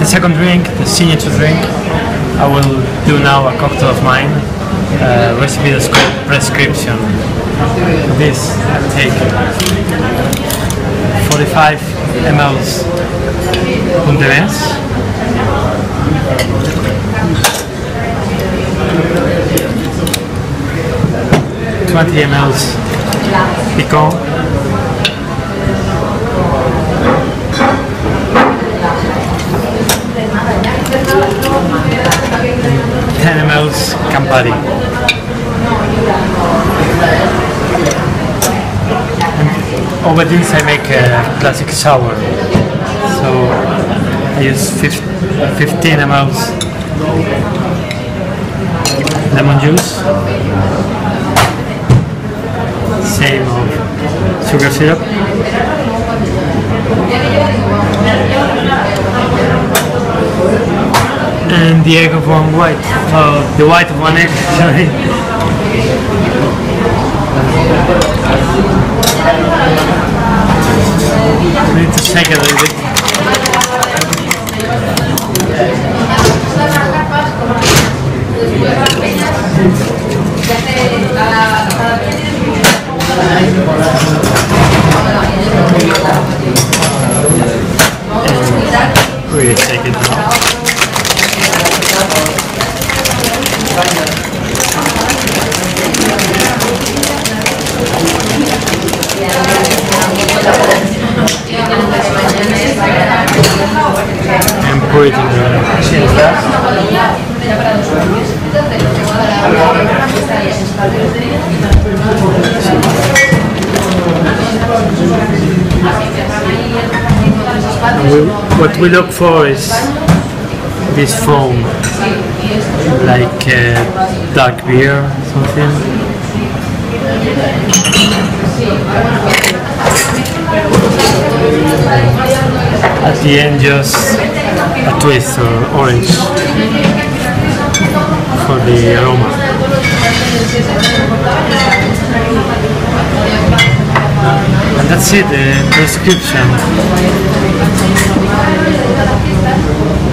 second drink, the signature drink, I will do now a cocktail of mine. Recipe prescription. This I take 45 ml Pundenes, 20 ml Picon, 10 ml Campari. And over this I make a classic sour. So I use 15 ml lemon juice, same of sugar syrup, and the egg of one white, the white of one egg, sorry. I need to shake it a little bit. And really shake it now. And pour it in the glass. What we look for is this foam, like dark beer or something. At the end, just a twist or orange for the aroma. And that's it, the prescription.